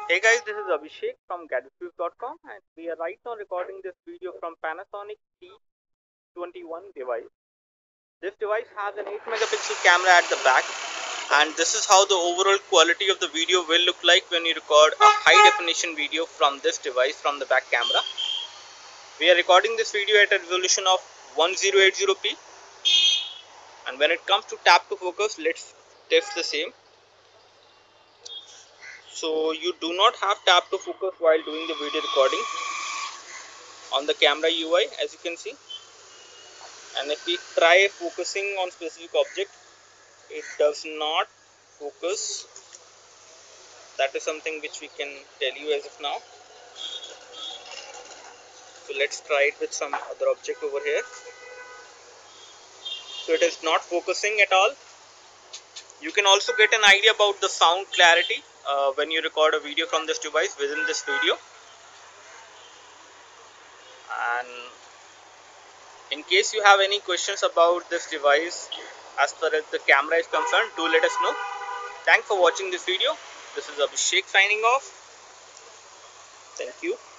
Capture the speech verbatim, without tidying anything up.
Hey guys, this is Abhishek from gadgetsreviews dot com and we are right now recording this video from Panasonic T twenty-one device. This device has an eight megapixel camera at the back, and this is how the overall quality of the video will look like when you record a high definition video from this device from the back camera. We are recording this video at a resolution of ten eighty p, and when it comes to tap to focus, let's test the same. So you do not have tap to focus while doing the video recording on the camera U I, as you can see. And if we try focusing on specific object, it does not focus. That is something which we can tell you as of now. So let's try it with some other object over here. So it is not focusing at all. You can also get an idea about the sound clarity uh, when you record a video from this device within this video. And in case you have any questions about this device as far as the camera is concerned, do let us know. Thanks for watching this video. This is Abhishek signing off. Thank you.